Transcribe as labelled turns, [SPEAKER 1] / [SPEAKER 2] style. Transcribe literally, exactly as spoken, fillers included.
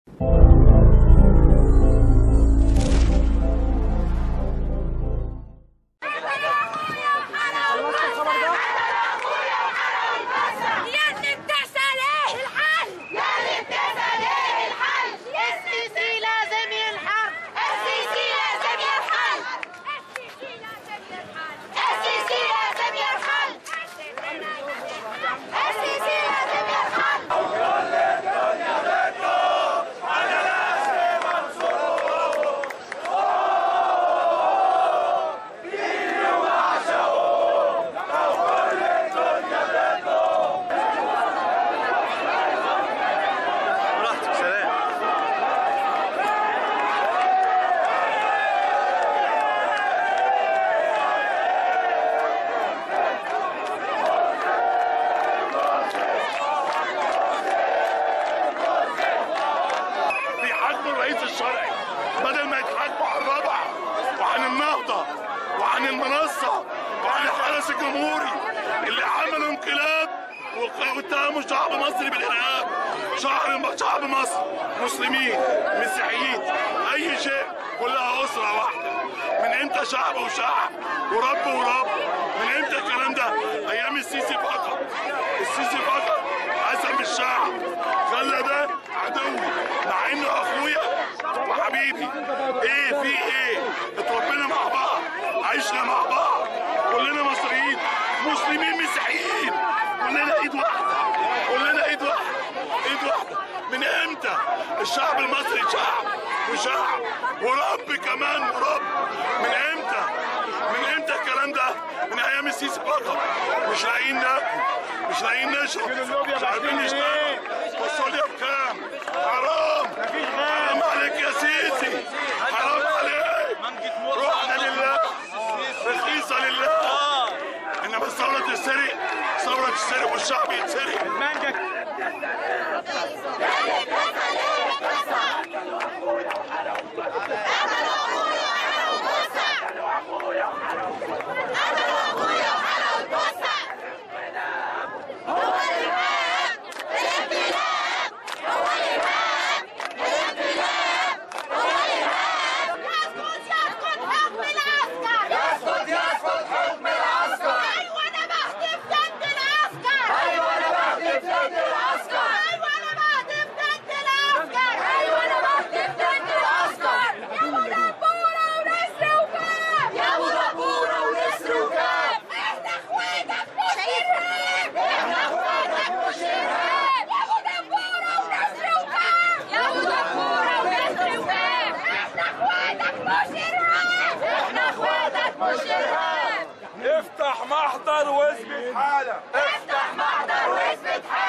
[SPEAKER 1] بدل ما يتحاسبوا على الرابعه وعن النهضه وعن المنصه وعن الحرس الجمهوري اللي عملوا انقلاب واتهموا شعب مصر بالارهاب. شعب شعب مصر مسلمين مسيحيين اي شيء كلها اسره واحده. من امتى شعب وشعب ورب ورب؟ من امتى الكلام ده؟ ايام السيسي فقط. السيسي فقط قسم الشعب خلى ده عدوي مع انه اخويا وحبيبي. ايه في ايه؟ اتربينا مع بعض، عشنا مع بعض، كلنا مصريين مسلمين مسيحيين، كلنا ايد واحده، كلنا ايد واحده، ايد واحده. من امتى؟ الشعب المصري شعب وشعب ورب كمان ورب. من امتى؟ من امتى الكلام ده؟ من ايام السيسي فقط. مش لاقيين ناكل، مش لاقيين نشرب، مش عارفين نشتغل. فاصوليا بكام؟ حرام، حرام عليك يا سيسي، حرام عليك. روحنا لله، رخيصة لله. انما الثورة تتسرق، ثورة تتسرق والشعب يتسرق.
[SPEAKER 2] افتح محضر واثبت حالك.
[SPEAKER 3] افتح محضر واثبت حالك.